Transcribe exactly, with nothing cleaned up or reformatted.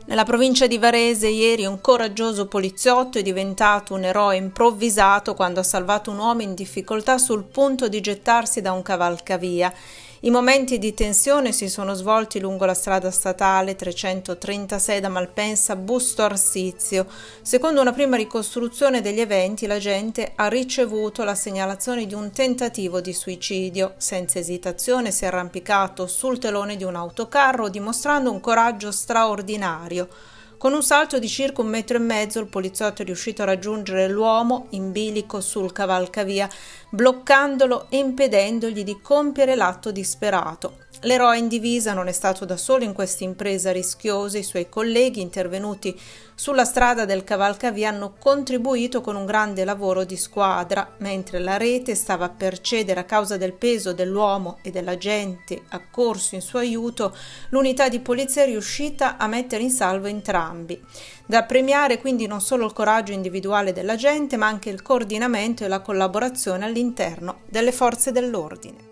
Nella provincia di Varese ieri un coraggioso poliziotto è diventato un eroe improvvisato quando ha salvato un uomo in difficoltà sul punto di gettarsi da un cavalcavia. I momenti di tensione si sono svolti lungo la strada statale trecentotrentasei da Malpensa a Busto Arsizio. Secondo una prima ricostruzione degli eventi, l'agente ha ricevuto la segnalazione di un tentativo di suicidio. Senza esitazione si è arrampicato sul telone di un autocarro, dimostrando un coraggio straordinario. Con un salto di circa un metro e mezzo il poliziotto è riuscito a raggiungere l'uomo in bilico sul cavalcavia, bloccandolo e impedendogli di compiere l'atto disperato. L'eroe in divisa non è stato da solo in questa impresa rischiosa, i suoi colleghi intervenuti sulla strada del cavalcavia hanno contribuito con un grande lavoro di squadra. Mentre la rete stava per cedere a causa del peso dell'uomo e dell'agente accorso in suo aiuto, l'unità di polizia è riuscita a mettere in salvo entrambi. Da premiare quindi non solo il coraggio individuale dell'agente, ma anche il coordinamento e la collaborazione all'interno delle forze dell'ordine.